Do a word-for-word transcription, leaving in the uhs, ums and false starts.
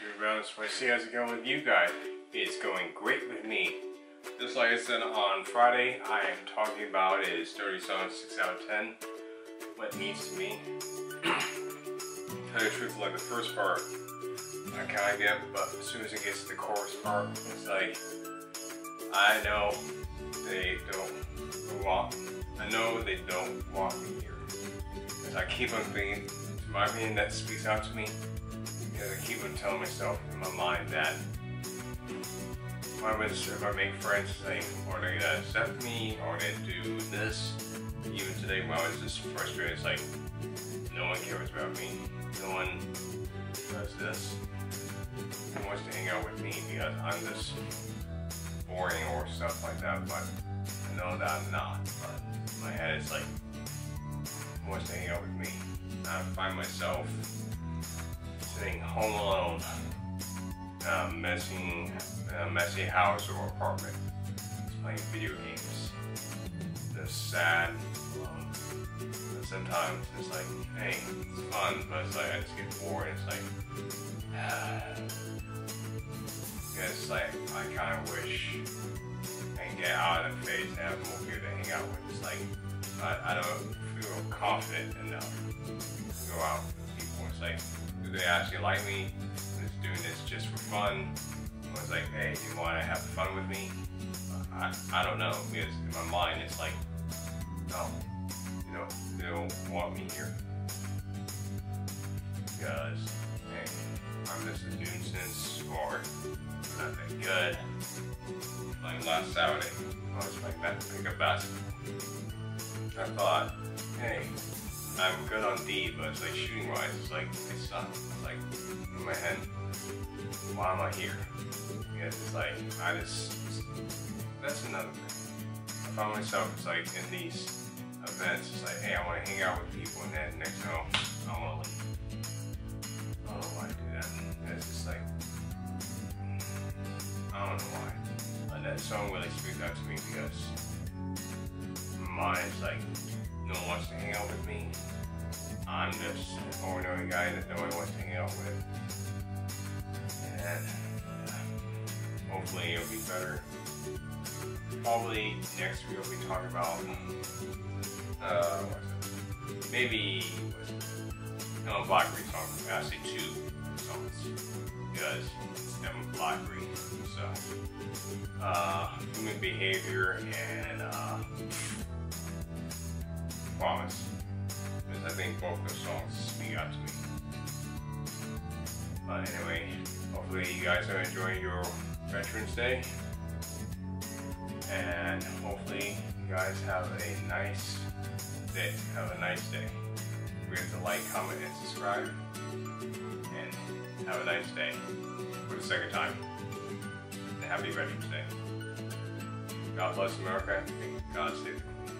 Rebounds. I see how's it going with you guys. It's going great with me. Just like I said on Friday, I am talking about is thirty songs, six out of ten. What it means to me. Tell you the truth, like the first part, I kind of get, but as soon as it gets to the chorus part, it's like, I know they don't want, I know they don't want me here. Because I keep on thinking, to my opinion, that speaks out to me. Because I keep on telling myself in my mind that if I, was, if I make friends, like, are they gonna accept me, or they do this? Even today when I was just frustrated, it's like, no one cares about me. No one does this. No one wants to hang out with me because I'm just boring or stuff like that, but I know that I'm not. But in my head it's like, who wants to hang out with me? I find myself sitting home alone, uh, messing, a messy house or apartment, playing video games. Just sad. Um, and sometimes it's like, hey, it's fun, but it's like I just get bored. It's like, yeah, it's like I kind of wish I can get out of the phase and have more people to hang out with. It's like I, I don't feel confident enough to go out with people. It's like, do they actually like me? I'm just doing this just for fun. Or it's like, hey, you want to have fun with me? I, I don't know, because in my mind it's like, no, you know, they don't want me here. Because, hey, I'm just a nuisance or not that good. Like last Saturday, I was playing pickup basketball. I thought, hey, I'm good on D, but it's like shooting wise, it's like, I suck. It's like, in my head, why am I here? Because it's like, I just, that's another thing. I found myself, it's like, in these events, it's like, hey, I want to hang out with people, and then next thing, I want to leave. I don't know why I do that. And it's just like, I don't know why. But that song really speaks out to me because mine is like, no one wants to hang out with me. I'm just an ordinary guy that no one wants to hang out with. And uh, hopefully it'll be better. Probably next week we'll be talking about uh, what's it? Maybe what's it? No, Blackberry song. Actually, two songs because it's them Blackberry. So, uh, human behavior and uh, promise. Because I think both those songs speak out to me. But anyway, hopefully you guys are enjoying your Veterans Day. And hopefully you guys have a nice day. Have a nice day. Forget to like, comment, and subscribe. And have a nice day for the second time. And happy Veterans Day. God bless America and God save the Queen.